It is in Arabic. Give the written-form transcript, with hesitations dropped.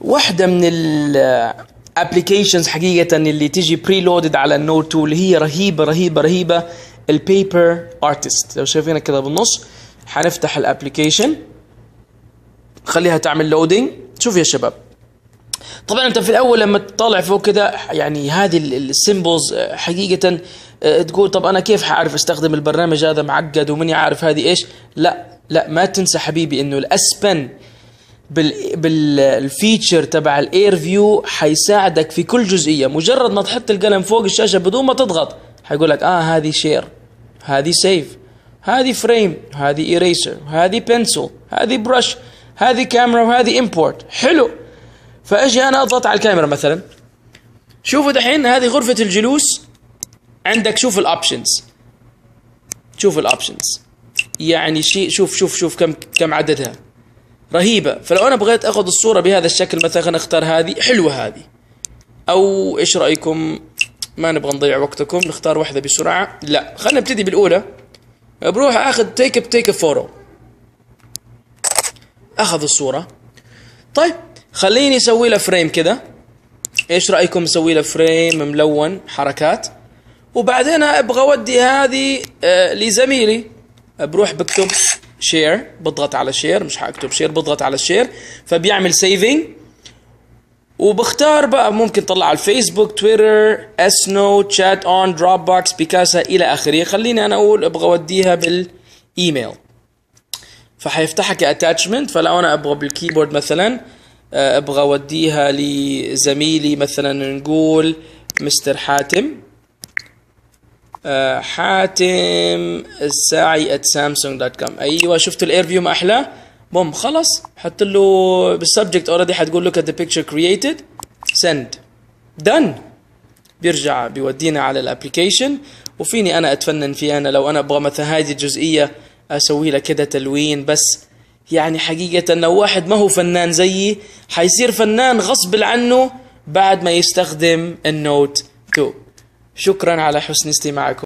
واحدة من الابليكيشنز حقيقة اللي تيجي بريلودد على النوت 2 اللي هي رهيبة البيبر ارتست. لو شايفينها كده بالنص حنفتح الابليكيشن خليها تعمل لودينج. شوف يا شباب، طبعا انت في الاول لما تطالع فوق كده يعني هذه السيمبلز حقيقة تقول طب انا كيف حعرف استخدم البرنامج هذا معقد ومني عارف هذه ايش. لا ما تنسى حبيبي انه الاسبن بالفيتشر تبع الاير فيو حيساعدك في كل جزئية. مجرد ما تحط القلم فوق الشاشة بدون ما تضغط حيقول لك هذه شير، هذه سيف، هذه فريم، هذه ايريسر، هذه بنسل، هذه برش، هذه كاميرا، وهذه امبورت. حلو. فاجي انا اضغط على الكاميرا مثلا، شوفوا دحين هذه غرفة الجلوس عندك. شوف الاوبشنز يعني شيء. شوف كم عددها رهيبة. فلو انا بغيت اخذ الصورة بهذا الشكل مثلا خلينا نختار هذه حلوة هذه، او ايش رأيكم ما نبغى نضيع وقتكم نختار واحدة بسرعة. لا خلينا نبتدي بالاولى. بروح اخذ تيك فورو، اخذ الصورة. طيب خليني اسوي له فريم كده. ايش رايكم نسوي له فريم ملون حركات، وبعدين ابغى اودي هذه لزميلي. بروح بكتب شير، بضغط على شير، مش حاكتب شير، بضغط على شير فبيعمل سيفينج. وبختار بقى ممكن طلع على الفيسبوك، تويتر، اس نوت، شات اون، دروب بوكس، بيكاسا الى اخره. خليني انا اقول ابغى اوديها بالايميل فحيفتحها كاتاتشمنت. فلو انا ابغى بالكيبورد مثلا ابغى اوديها لزميلي مثلا نقول مستر حاتم حاتم الساعي @samsung.com. ايوه شفتوا الاير فيو ما احلى. بوم خلص حط له بالسبجكت اوريدي حتقول له the picture created send done. بيرجع بيودينا على الابليكيشن. وفيني انا اتفنن فيه. انا لو انا ابغى مثلا هذه الجزئيه اسوي لها كده تلوين بس. يعني حقيقة لو واحد ما هو فنان زيي حيصير فنان غصب عنه بعد ما يستخدم النوت 2. شكرا على حسن استماعكم.